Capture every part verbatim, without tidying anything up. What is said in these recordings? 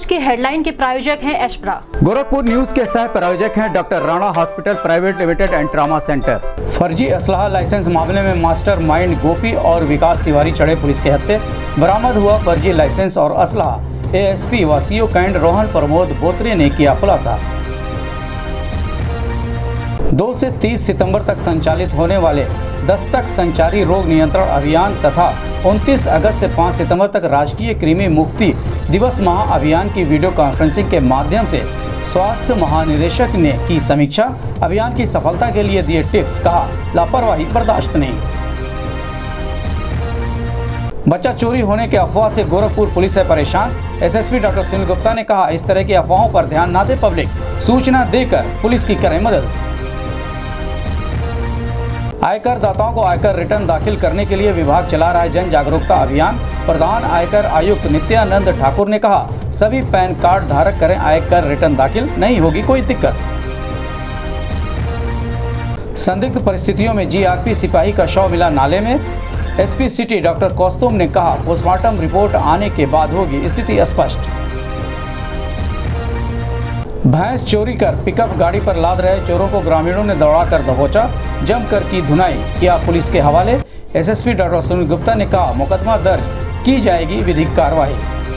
News की headline के प्रायोजक हैं एशप्रा। गोरखपुर न्यूज के सह प्रायोजक हैं doctor Rana hospital private limited and trauma centre. फर्जी असलाह लाइसेंस मामले में मास्टर माइंड गोपी और विकास तिवारी चढ़े पुलिस के हत्थे। बरामद हुआ फर्जी लाइसेंस और असलाह। एएसपी व सीओ कैंट रोहन प्रमोद बोत्रे ने किया खुलासा। दो से तीस सितंबर तक संचालित होने वाले दस्तक संचारी रोग नियंत्रण अभियान तथा उनतीस अगस्त से पाँच सितंबर तक राष्ट्रीय कृमि मुक्ति दिवस महा अभियान की वीडियो कॉन्फ्रेंसिंग के माध्यम से स्वास्थ्य महानिदेशक ने की समीक्षा। अभियान की सफलता के लिए दिए टिप्स। कहा, लापरवाही बर्दाश्त नहीं। बच्चा चोरी होने के अफवाह से गोरखपुर पुलिस है परेशान। एसएसपी डॉक्टर सुनील गुप्ता ने कहा, इस तरह की अफवाहों पर ध्यान न दे पब्लिक, सूचना देकर पुलिस की करें मदद। आयकर दाताओं को आयकर रिटर्न दाखिल करने के लिए विभाग चला रहा है जन जागरूकता अभियान। प्रधान आयकर आयुक्त नित्यानंद ठाकुर ने कहा, सभी पैन कार्ड धारक करें आयकर रिटर्न दाखिल, नहीं होगी कोई दिक्कत। संदिग्ध परिस्थितियों में जीआरपी सिपाही का शव मिला नाले में। एसपी सिटी डॉक्टर कौस्तुम ने कहा, पोस्टमार्टम रिपोर्ट आने के बाद होगी स्थिति स्पष्ट। भैंस चोरी कर पिकअप गाड़ी पर लाद रहे चोरों को ग्रामीणों ने दौड़ाकर दबोचा, जमकर की धुनाई, किया पुलिस के हवाले। एसएसपी डॉक्टर सुनील गुप्ता ने कहा, मुकदमा दर्ज की जाएगी विधिक कार्रवाई।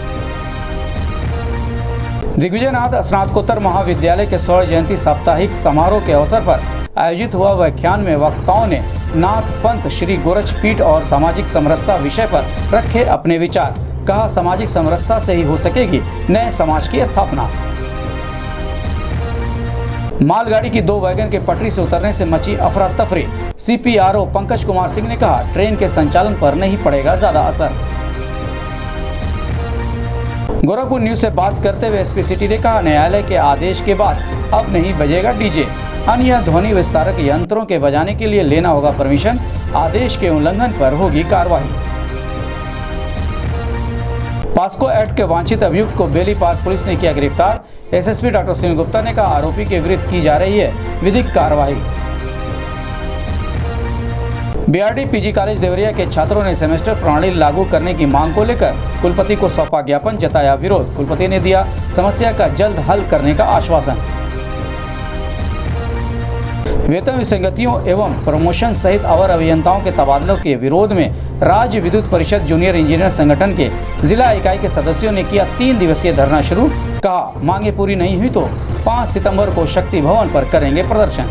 दिग्विजयनाथ स्नातकोत्तर महाविद्यालय के स्वर्ण जयंती साप्ताहिक समारोह के अवसर पर आयोजित हुआ व्याख्यान में वक्ताओं ने नाथ पंथ श्री गोरक्ष पीठ और सामाजिक समरसता विषय पर रखे अपने विचार। कहा, सामाजिक समरसता से ही हो सकेगी नए समाज की स्थापना। मालगाड़ी की दो वैगन के पटरी से उतरने से मची अफरा तफरी। सीपीआरओ पंकज कुमार सिंह ने कहा, ट्रेन के संचालन पर नहीं पड़ेगा ज्यादा असर। गोरखपुर न्यूज से बात करते हुए एसपी सिटी ने कहा, न्यायालय के आदेश के बाद अब नहीं बजेगा डीजे। अन्य ध्वनि विस्तारक यंत्रों के बजाने के लिए लेना होगा परमिशन। आदेश के उल्लंघन पर होगी कार्रवाई। पास्को एक्ट के वांछित अभियुक्त को बेलीपार पुलिस ने किया गिरफ्तार। एसएसपी डॉक्टर सुनील गुप्ता ने कहा, आरोपी के विरुद्ध की जा रही है विधिक कार्रवाई। बीआरडी पीजी कॉलेज देवरिया के छात्रों ने सेमेस्टर प्रणाली लागू करने की मांग को लेकर कुलपति को सौंपा ज्ञापन, जताया विरोध। कुलपति ने दिया समस्या का जल्द हल करने का आश्वासन। वेतन विसंगतियों एवं प्रमोशन सहित अवर अभियंताओं के तबादलों के विरोध में राज्य विद्युत परिषद जूनियर इंजीनियर संगठन के जिला इकाई के सदस्यों ने किया तीन दिवसीय धरना शुरू। कहा, मांगे पूरी नहीं हुई तो पाँच सितंबर को शक्ति भवन पर करेंगे प्रदर्शन।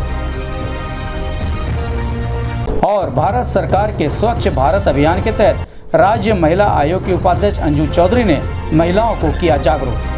और भारत सरकार के स्वच्छ भारत अभियान के तहत राज्य महिला आयोग की उपाध्यक्ष अंजू चौधरी ने महिलाओं को किया जागरूक।